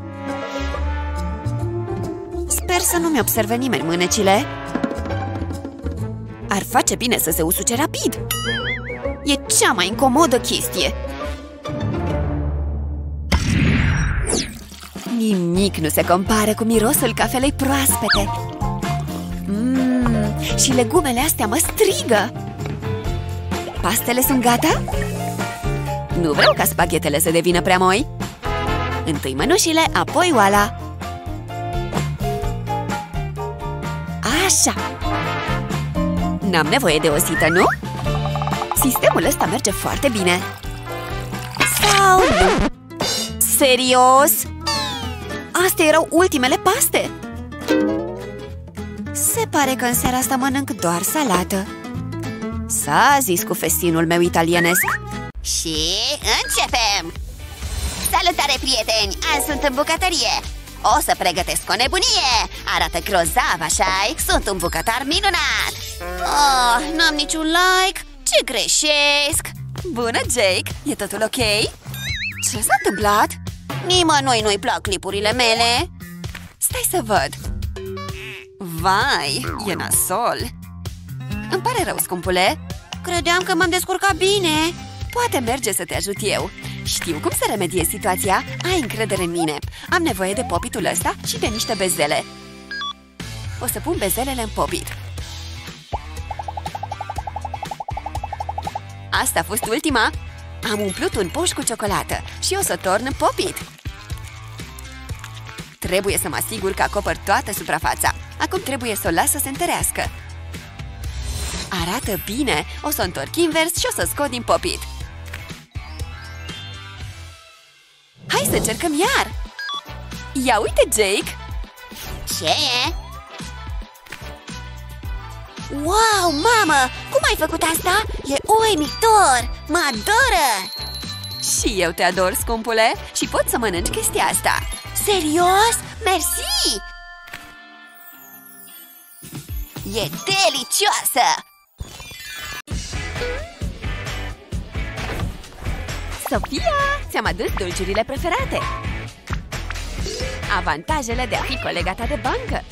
[SPEAKER 2] Sper să nu-mi observe nimeni mânecile. Ar face bine să se usuce rapid. E cea mai incomodă chestie. Nimic nu se compară cu mirosul cafelei proaspete. Mmm, și legumele astea mă strigă. Pastele sunt gata? Nu vreau ca spaghetele să devină prea moi. Întâi mănușile, apoi oala. Așa. N-am nevoie de o sită, nu? Sistemul ăsta merge foarte bine. Sau nu? Serios? Astea erau ultimele paste. Se pare că în seara asta mănânc doar salată. S-a zis cu festinul meu italienesc.
[SPEAKER 3] Și începem! Salutare, prieteni! Azi sunt în bucătărie. O să pregătesc o nebunie. Arată grozav, așa-i? Sunt un bucătar minunat. Oh, n-am niciun like. Ce greșesc?
[SPEAKER 1] Bună, Jake! E totul ok? Ce s-a întâmplat?
[SPEAKER 3] Nimănui nu-i plac clipurile mele.
[SPEAKER 1] Stai să văd. Vai, e nasol. Îmi pare rău, scumpule.
[SPEAKER 2] Credeam că m-am descurcat bine.
[SPEAKER 1] Poate merge să te ajut eu. Știu cum să remediez situația. Ai încredere în mine. Am nevoie de popitul ăsta și de niște bezele. O să pun bezelele în popit. Asta a fost ultima. Am umplut un puș cu ciocolată și o să torn popit. Trebuie să mă asigur că acopăr toată suprafața. Acum trebuie să o las să se întărească. Arată bine. O să o întorc invers și o să scot din popit. Hai să încercăm iar! Ia uite, Jake!
[SPEAKER 3] Ce e?
[SPEAKER 2] Wow, mamă! Cum ai făcut asta? E uimitor! Mă adoră!
[SPEAKER 1] Și eu te ador, scumpule, și pot să mănânci chestia asta.
[SPEAKER 2] Serios? Mersi!
[SPEAKER 3] E delicioasă!
[SPEAKER 1] Sofia, ți-am adus dulciurile preferate. Avantajele de a fi colega ta de bancă.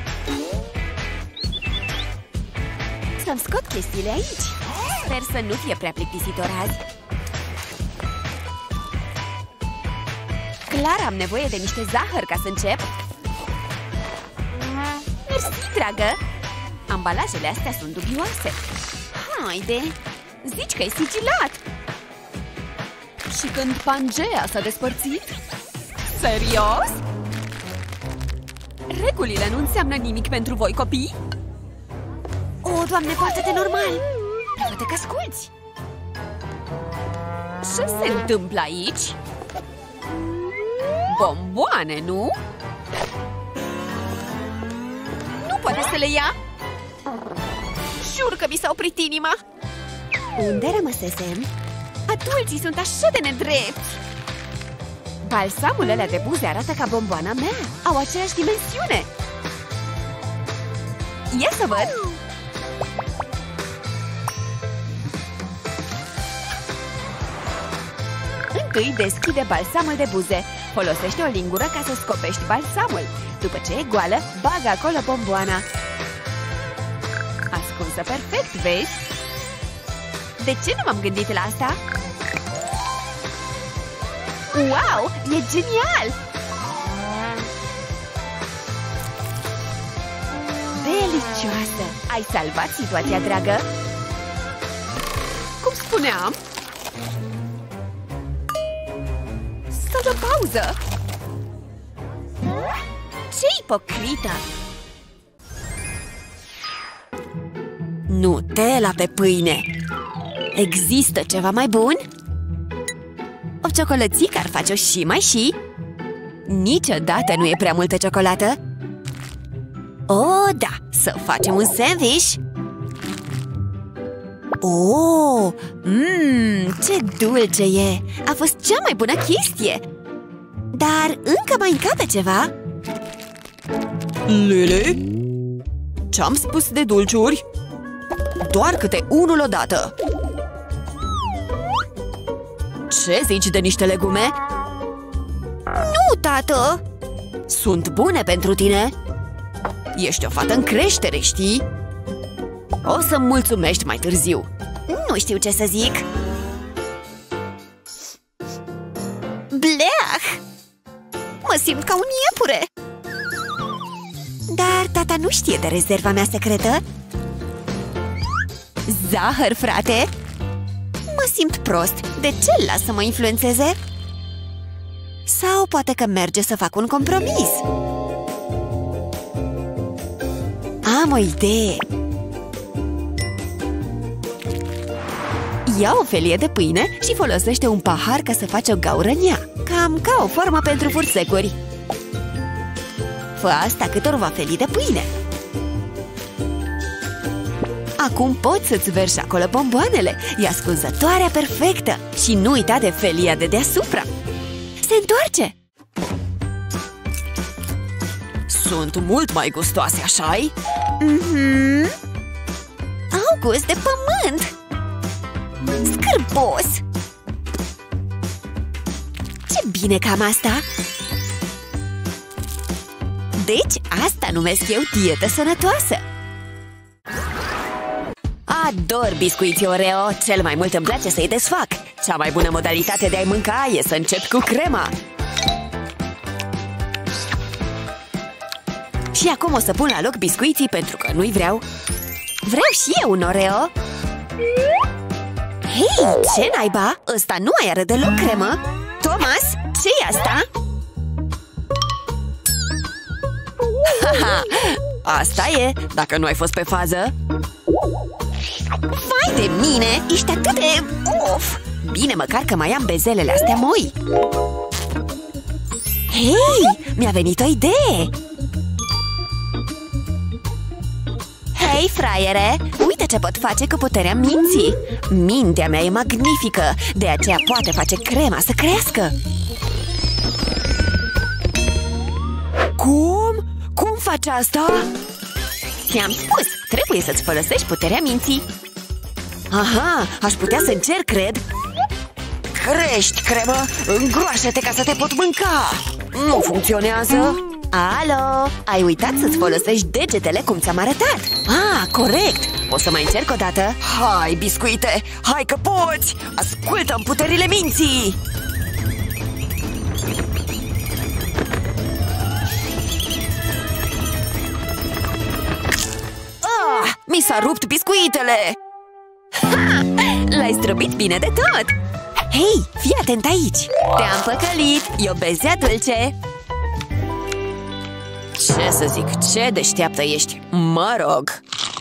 [SPEAKER 1] Să-mi scot chestiile aici. Sper să nu fie prea plictisitor azi. Clar am nevoie de niște zahăr ca să încep. Mersi, dragă. Ambalajele astea sunt dubioase. Haide, zici că e sigilat. Și când Pangea s-a despărțit? Serios? Regulile nu înseamnă nimic pentru voi, copii?
[SPEAKER 2] O, Doamne, poate-te normal!
[SPEAKER 1] Poate că asculți. Ce se întâmplă aici? Bomboane, nu? Nu poate să le ia? Jur că mi s-a oprit inima.
[SPEAKER 2] Unde rămăsesem?
[SPEAKER 1] Adulții sunt așa de nedrepți. Balsamulele de buze arată ca bomboana mea. Au aceeași dimensiune. Ia să văd. Întâi deschide balsamul de buze. Folosește o lingură ca să scopești balsamul. După ce e goală, bagă acolo bomboana. Ascunsă perfect, vezi? De ce nu m-am gândit la asta? Wow! E genial! Delicioasă! Ai salvat situația, dragă! Cum spuneam? Să dă pauză! Ce ipocrită!
[SPEAKER 2] Nutella pe pâine! Există ceva mai bun? O ciocolățică ar face-o și mai și? Niciodată nu e prea multă ciocolată. Oh, da! Să facem un sandwich! Oh! Mmm, ce dulce e! A fost cea mai bună chestie! Dar încă mai încape ceva?
[SPEAKER 1] Lili? Ce-am spus de dulciuri? Doar câte unul odată. Ce zici de niște legume?
[SPEAKER 2] Nu, tată!
[SPEAKER 1] Sunt bune pentru tine. Ești o fată în creștere, știi? O să-mi mulțumești mai târziu.
[SPEAKER 2] Nu știu ce să zic. Bleah! Mă simt ca un iepure. Dar tata nu știe de rezerva mea secretă. Zahăr, frate! Mă simt prost. De ce îl las să mă influențeze? Sau poate că merge să fac un compromis. Am o idee.
[SPEAKER 1] Ia o felie de pâine și folosește un pahar ca să faci o gaură în ea. Cam ca o formă pentru fursecuri.
[SPEAKER 2] Fă asta câtorva felii de pâine.
[SPEAKER 1] Acum poți să-ți verși acolo bomboanele. E ascunzătoarea perfectă. Și nu uita de felia de deasupra.
[SPEAKER 2] Se întoarce!
[SPEAKER 1] Sunt mult mai gustoase, așa-i?
[SPEAKER 2] Mhm. Au gust de pământ! Scârbos! Ce bine că am asta! Deci asta numesc eu dietă sănătoasă!
[SPEAKER 1] Ador biscuiții Oreo, cel mai mult îmi place să-i desfac. Cea mai bună modalitate de a-i mânca e să încep cu crema. Și acum o să pun la loc biscuiții pentru că nu-i vreau.
[SPEAKER 2] Vreau și eu un Oreo! Hei, ce naiba? Ăsta nu mai are deloc cremă! Thomas, ce-i asta?
[SPEAKER 1] Haha, asta e, dacă nu ai fost pe fază.
[SPEAKER 2] Vai de mine, ești atât de... Of!
[SPEAKER 1] Bine, măcar că mai am bezelele astea moi.
[SPEAKER 2] Hei, mi-a venit o idee! Hei, fraiere, uite ce pot face cu puterea minții! Mintea mea e magnifică, de aceea poate face crema să crească!
[SPEAKER 1] Cum? Cum faci asta?
[SPEAKER 2] Ți-am spus, trebuie să-ți folosești puterea minții!
[SPEAKER 1] Aha, aș putea să încerc, cred. Crești, cremă! Îngroașă-te ca să te pot mânca! Nu funcționează!
[SPEAKER 2] Alo, ai uitat să-ți folosești degetele cum ți-am arătat.
[SPEAKER 1] Ah, corect! O să mai încerc o dată? Hai, biscuite! Hai că poți! Ascultă-mi puterile minții! Ah, mi s-a rupt biscuitele!
[SPEAKER 2] Ha! L-ai străbit bine de tot! Hei, fii atent aici! Te-am păcălit! E o bezea dulce!
[SPEAKER 1] Ce să zic, ce deșteaptă ești! Mă rog!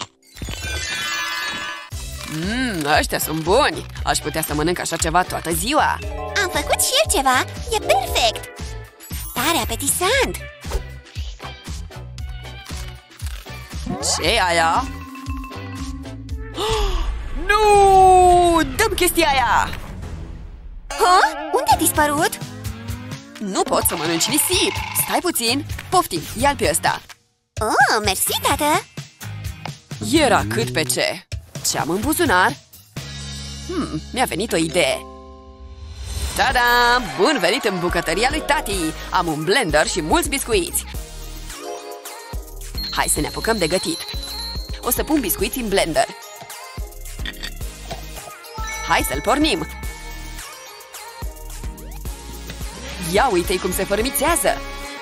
[SPEAKER 1] Mmm, ăștia sunt buni! Aș putea să mănânc așa ceva toată ziua!
[SPEAKER 2] Am făcut și eu ceva! E perfect! Tare apetisant!
[SPEAKER 1] Ce-i aia? Nu! Dăm chestia aia!
[SPEAKER 2] Ha? Unde a dispărut?
[SPEAKER 1] Nu pot să mănânci nisip! Stai puțin! Poftim, ia-l pe ăsta!
[SPEAKER 2] Oh, mersi, tată!
[SPEAKER 1] Era cât pe ce! Ce am în buzunar? Hmm, mi-a venit o idee! Ta-da! Bun venit în bucătăria lui tati! Am un blender și mulți biscuiți! Hai să ne apucăm de gătit! O să pun biscuiți în blender! Hai să-l pornim! Ia uite-i cum se fărâmițează!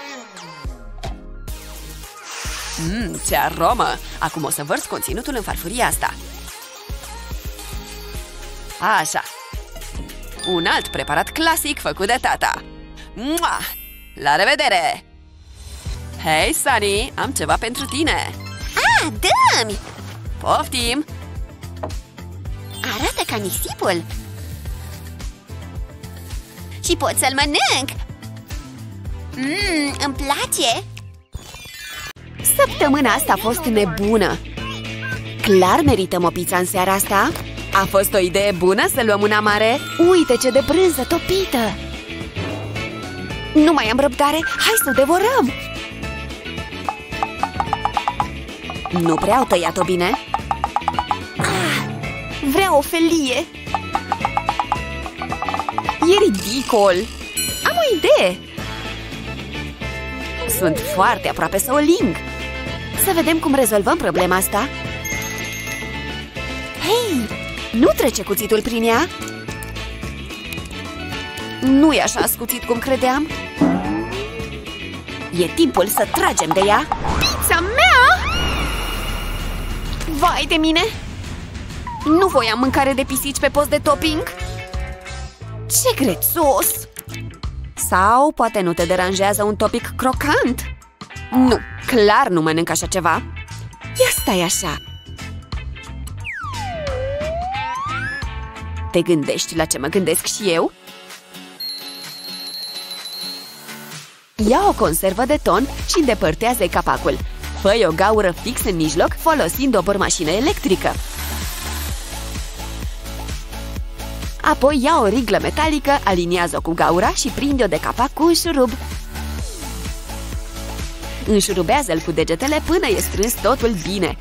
[SPEAKER 1] Mmm, ce aromă! Acum o să vărs conținutul în farfuria asta. Așa. Un alt preparat clasic făcut de tata. Mua! La revedere! Hei, Sunny, am ceva pentru tine!
[SPEAKER 2] Ah, dă-mi!
[SPEAKER 1] Poftim!
[SPEAKER 2] Arată ca nisipul! Și pot să-l mănânc! Mmm, îmi place!
[SPEAKER 1] Săptămâna asta a fost nebună! Clar merităm o pizza în seara asta? A fost o idee bună să luăm una mare? Uite ce de brânză topită! Nu mai am răbdare! Hai să o devorăm! Nu prea au tăiat-o bine? Ah, vreau o felie! E ridicol! Am o idee! Sunt foarte aproape să o ling! Să vedem cum rezolvăm problema asta! Hei! Nu trece cuțitul prin ea? Nu e așa ascuțit cum credeam? E timpul să tragem de ea! Pizza mea! Vai de mine! Nu voiam mâncare de pisici pe post de topping! Ce grețos! Sau poate nu te deranjează un topic crocant? Nu, clar nu mănânc așa ceva! Ia stai așa! Te gândești la ce mă gândesc și eu? Ia o conservă de ton și îndepărtează capacul. Fă-i o gaură fix în mijloc folosind o bărmașină electrică. Apoi ia o riglă metalică, aliniază-o cu gaura și prinde-o de capac cu un șurub. Înșurubează-l cu degetele până e strâns totul bine.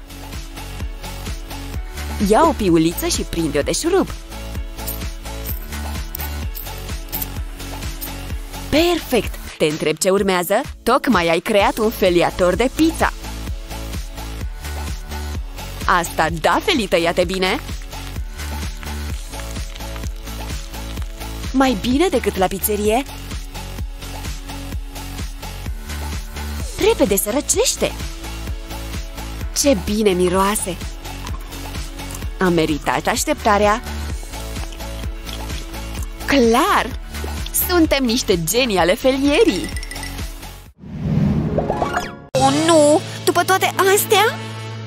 [SPEAKER 1] Ia o piuliță și prinde-o de șurub. Perfect! Te întreb ce urmează? Tocmai ai creat un feliator de pizza! Asta da, felii tăiate bine! Mai bine decât la pizzerie? Repede să răcește! Ce bine miroase! Am meritat așteptarea! Clar! Suntem niște genii ale felierii!
[SPEAKER 2] Oh, nu! După toate astea?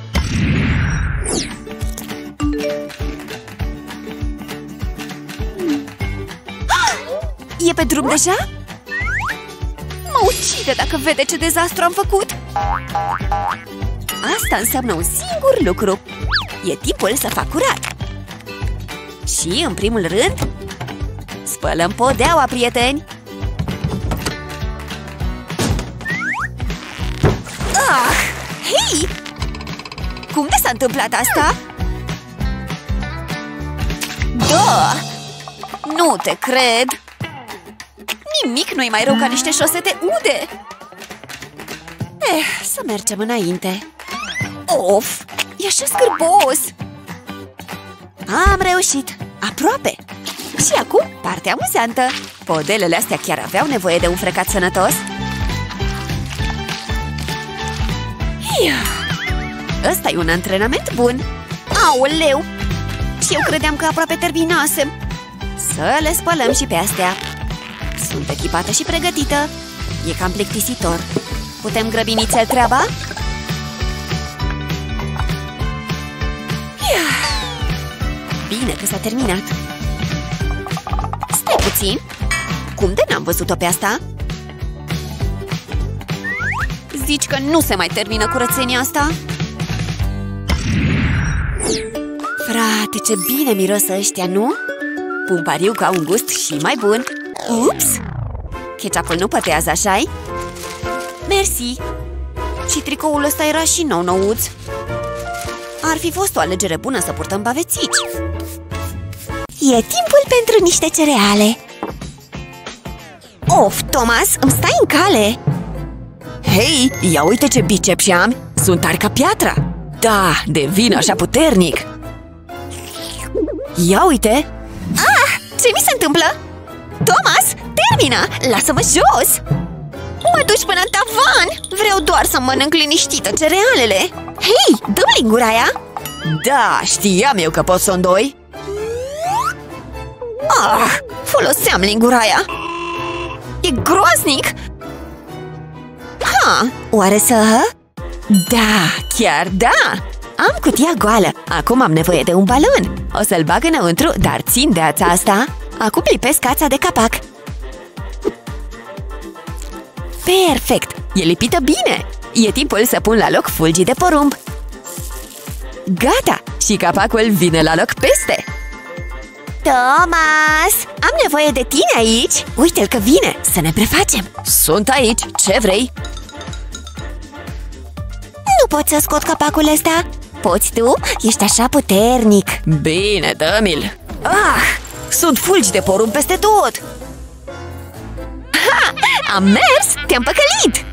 [SPEAKER 2] E pe drum deja? Mă ucide dacă vede ce dezastru am făcut! Asta înseamnă un singur lucru. E timpul să fac curat. Și, în primul rând, spălăm podeaua, prieteni! Ah! Hei! Cum de s-a întâmplat asta? Da! Nu te cred! Nimic nu-i mai rău ca niște șosete ude! Eh, să mergem înainte! Of! E așa scârbos! Am reușit! Aproape! Și acum, partea amuzantă! Podelele astea chiar aveau nevoie de un frecat sănătos? Ăsta e un antrenament bun! Aoleu! Și eu credeam că aproape terminasem! Să le spălăm și pe astea! Sunt echipată și pregătită! E cam plictisitor! Putem grăbi nițel treaba? Bine că s-a terminat! Stai puțin! Cum de n-am văzut-o pe asta? Zici că nu se mai termină curățenia asta?
[SPEAKER 1] Frate, ce bine mirosă ăștia, nu? Pun pariu că au un gust și mai bun. Ups! Ketchupul nu pătează, așa-i? Mersi! Și tricoul ăsta era și nou-nouț. Ar fi fost o alegere bună să purtăm bavețici.
[SPEAKER 2] E timpul pentru niște cereale. Of, Thomas, îmi stai în cale.
[SPEAKER 1] Hei, ia uite ce bicepsi am! Sunt tari ca piatra! Da, devin așa puternic! Ia uite!
[SPEAKER 2] Ah, ce mi se întâmplă? Thomas, termină! Lasă-mă jos! Mă duci până în tavan! Vreau doar să mănânc liniștită cerealele. Hei, dă-mi lingura aia!
[SPEAKER 1] Da, știam eu că pot să o îndoi!
[SPEAKER 2] Ah, foloseam lingura aia! E groaznic! Ha, oare să...
[SPEAKER 1] Da, chiar da! Am cutia goală, acum am nevoie de un balon. O să-l bag înăuntru, dar țin de ața asta. Acum lipesc ața de capac. Perfect! E lipită bine! E timpul să pun la loc fulgii de porumb. Gata! Și capacul vine la loc peste.
[SPEAKER 2] Thomas, am nevoie de tine aici. Uite-l că vine, să ne prefacem.
[SPEAKER 1] Sunt aici, ce vrei?
[SPEAKER 2] Nu pot să scot capacul ăsta. Poți tu? Ești așa puternic.
[SPEAKER 1] Bine, dă-mi-l. Ah! Sunt fulgi de porumb peste tot.
[SPEAKER 2] Ha! Am mers! Te-am păcălit!